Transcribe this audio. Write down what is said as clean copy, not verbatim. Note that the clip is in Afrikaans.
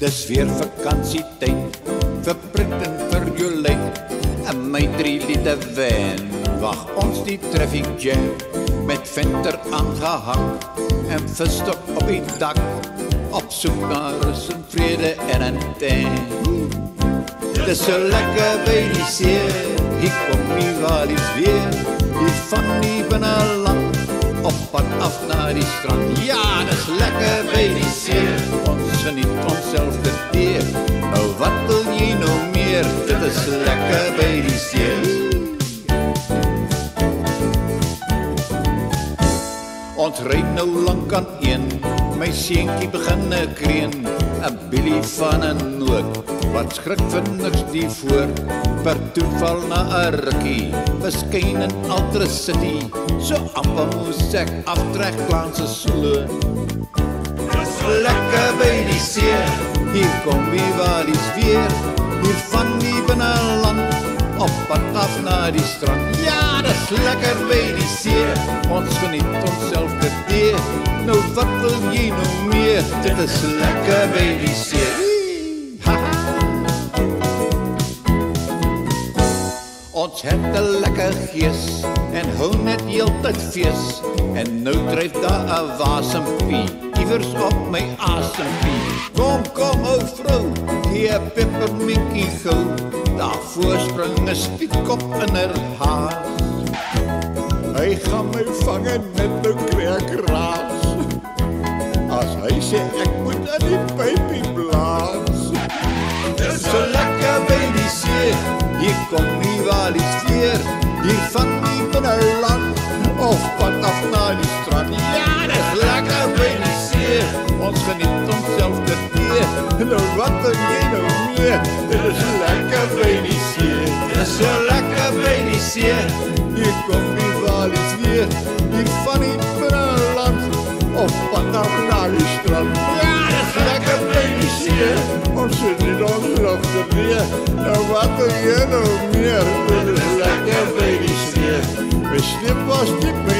Dis weer vakansietyd, vir Prit en vir Jolijn. En my 3 liter wijn, wag ons die traffic jam. Met venter aangehang, en visstok op die dak. Op soek na rus en vrede en een tent. Dis so lekker by die see, hier kom die walies weer. Hier van die binneland, op pad af na die strand. Ja, dis lekker by die see, ons geniet onsself te teer. Nou wat wil jy nou meer, dit is lekker by die see. Ons rijd nou lang aan een, my seentjie beginne kreen. Een billie van een noot, wat skrik vir niks die voor. Per toeval na een rukkie, beskyn in Ultra City. So amper moes ek aftrek langs 'n sloot. Dis lekker by die see, hier kom die walies weer. Hier van die binneland, op pad af na die strand. Ja, dis lekker by die see, ons geniet onsself te teer. Nou wat wil jy nou meer, dit is lekker by die see. Ons het 'n lekker gees, en hou net heeltyd fees. En nou dryf daar 'n wasempie, iewers op my asempie. Kom, ou vrou, gee 'n pepperminkie gou. Daarvoor spring 'n spietkop in haar haas. Hy gaan my vang en net nou kry ek raas. As hy sê ek moet aan die pypie blaas. Dis so lekker by die see, hier kom die walies weer. Hier van die binneland, of pad af na die strand. Ja, dis lekker by die see, ons geniet onsself te teer. Nou wat wil jy nou meer, dit is lekker by die see. Dis so lekker by die see, hier kom die walies weer. Hier van die binneland, of pad af na die strand. Ja, dis lekker by die see, ons geniet onsself te teer. Nou wat wil jy nou meer, dit is lekker by die see. My sleep was diep